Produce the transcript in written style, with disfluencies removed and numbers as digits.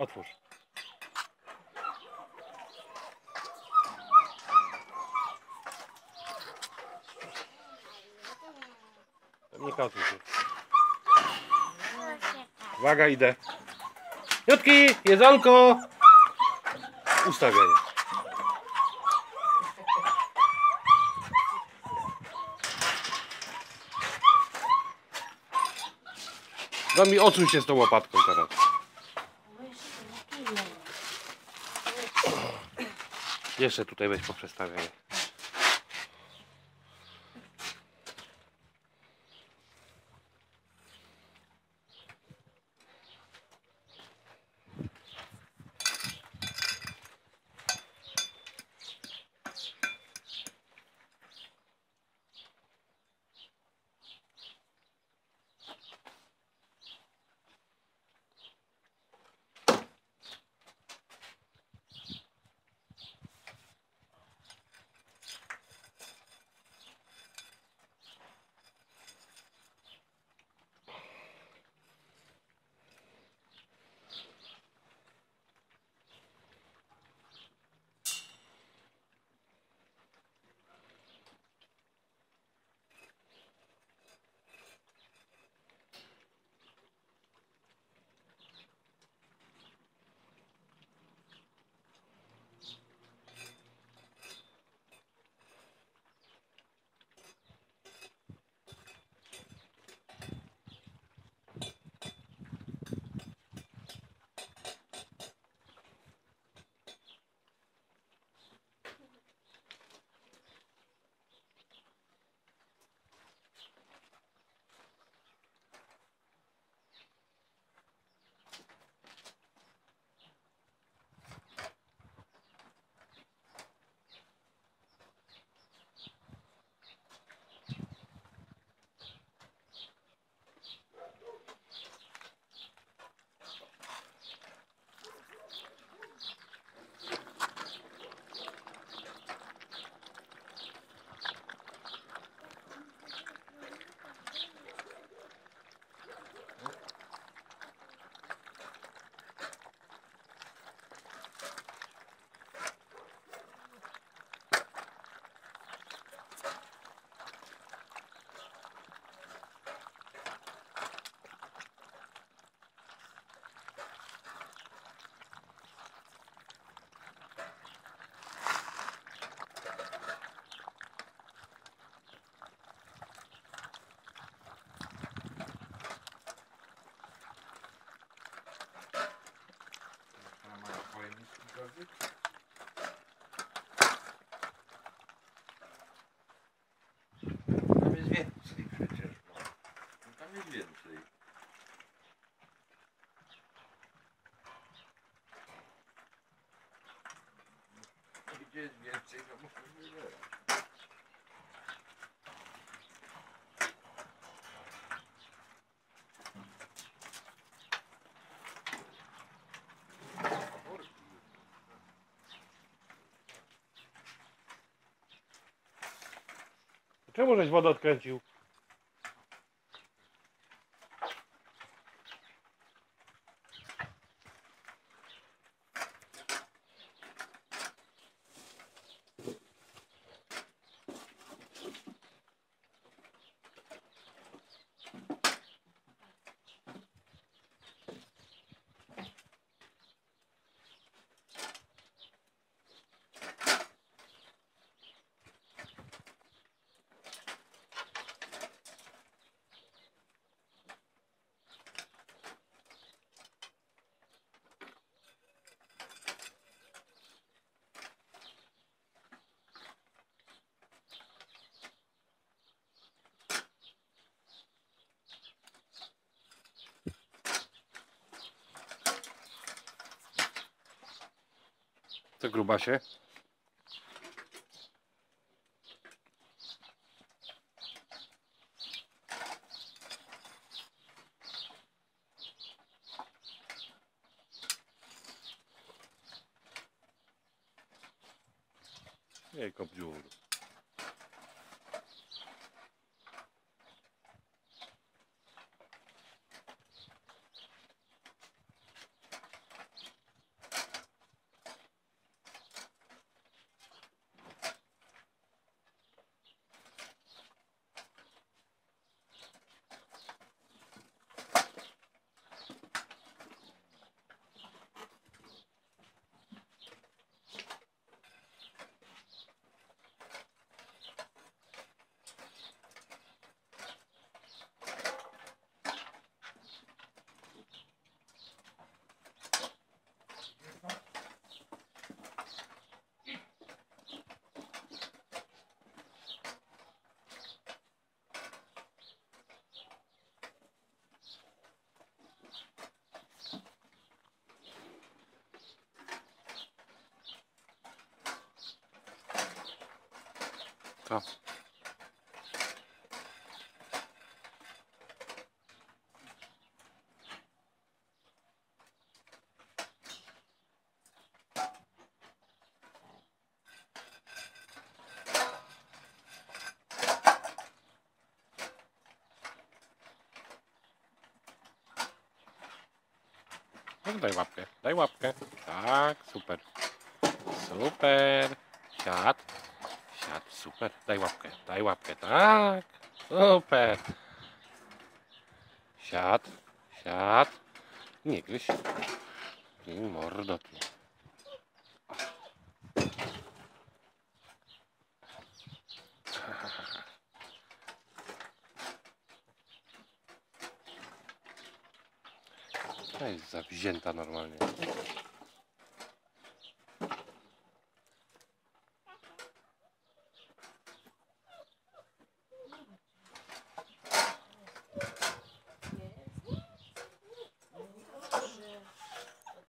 Otwórz. Nie kasuj się. Uwaga, idę. Jutki, jedzonko. Ustawiaj. No mi odsuń się z tą łopatką teraz. Jeszcze tutaj weź poprzestawiaj. Tam jest więcej przecież. No tam jest więcej. Gdzie jest więcej, to muszę wybierać. Czemu żeś wodę odkręcił? Co grubasie? Nie kop dziur. Co? No, daj łapkę, daj łapkę. Tak, super. Super. Siad. Siad, super. Daj łapkę, tak. Super. Siad, siad. Nie gryź. Ty mordo, ty. To jest zawzięta normalnie.